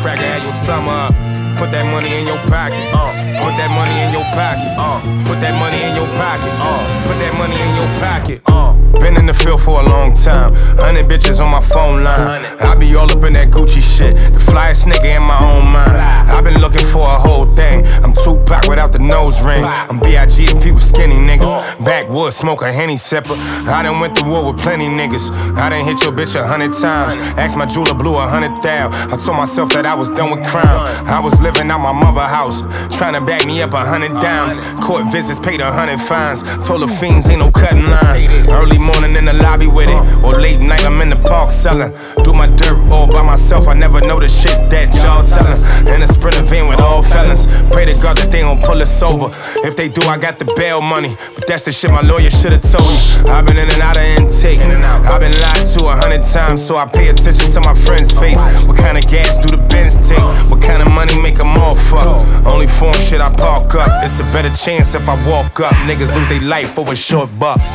cracker, have your summer up. Put that money in your pocket. Put that money in your pocket. Put that money in your pocket. Put that money in your pocket. Been in the field for a long time. 100 bitches on my phone line. I be all up in that Gucci shit. The flyest nigga in my own mind. I been looking for a whole thing. I'm Tupac without the nose ring. I'm B.I.G. if he was skinny, nigga. Backwoods, smoke a Henny sipper. I done went to war with plenty niggas. I done hit your bitch 100 times. Asked my jeweler, blew 100,000. I told myself that I was done with crime. I was living out my mother's house, trying to back me up 100 dimes. Court visits, paid 100 fines. Told the fiends ain't no cutting line. Early morning in the lobby with it, or late night I'm in the park selling. Do my dirt all by myself, I never know the shit that y'all telling. In a Sprinter van with all felons. Pray to God that they don't pull us over. If they do, I got the bail money, but that's the shit my lawyer should've told me. I've been in and out of intake, I've been lied to 100 times, so I pay attention to my friend's face. What kind of gas do the Benz take? What kind of money make them all fuck? Only form shit I park up. It's a better chance if I walk up. Niggas lose their life over short bucks.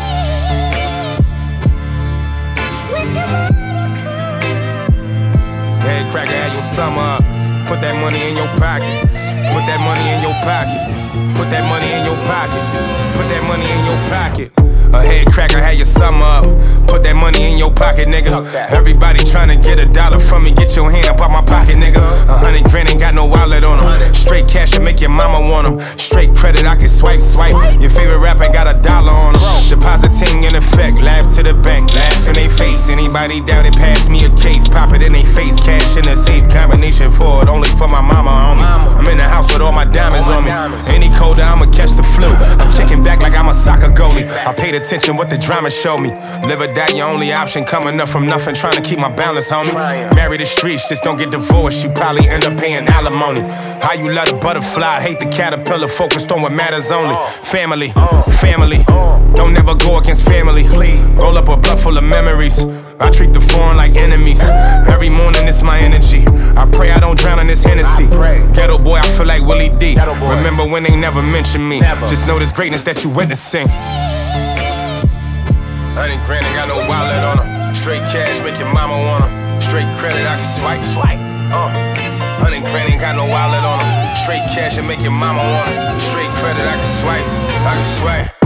Hey, cracker, have your summer up. Put that money in your pocket. Put that money in your pocket. Put that money in your pocket. Put that money in your pocket. A head cracker, had your summer up. Put that money in your pocket, nigga. Everybody tryna get $1 from me. Get your hand up out my pocket, nigga. 100 grand ain't got no wallet on them. Straight cash and make your mama want them. Straight credit, I can swipe. Your favorite rapper got $1 on them. Depositing in effect, laugh to the bank, laugh in they face. Anybody doubt it, pass me a case. Pop it in they face, cash in a safe. Combination for it, only for my mama, homie. I'm in the house with all my diamonds on me. Any colder, I'ma catch the flu. I'm kicking back like I'm a soccer goalie. I paid attention what the drama show me. Live or die, your only option. Coming up from nothing, trying to keep my balance, homie. Marry the streets, just don't get divorced. You probably end up paying alimony. How you let a butterfly hate the caterpillar, focused on what matters only. Family, family. Don't never go against family. Roll up a blunt full of memories. I treat the foreign like enemies. Every morning it's my energy. I pray I don't drown in this Hennessy. Ghetto boy, I feel like Willie D. Remember when they never mentioned me. Just know this greatness that you witnessing. 100 grand ain't got no wallet on her. Straight cash, make your mama want her. Straight credit, I can swipe. 100 grand ain't got no wallet on her. Straight cash and make your mama want her. Straight credit, I can swipe.